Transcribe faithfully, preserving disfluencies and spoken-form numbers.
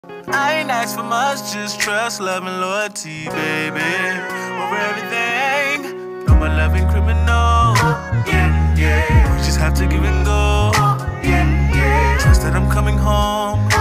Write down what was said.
I ain't asked for much, just trust, love, and loyalty, baby. Over everything, no more loving criminal. Yeah, yeah. We just have to give and go. Yeah, yeah. Trust that I'm coming home.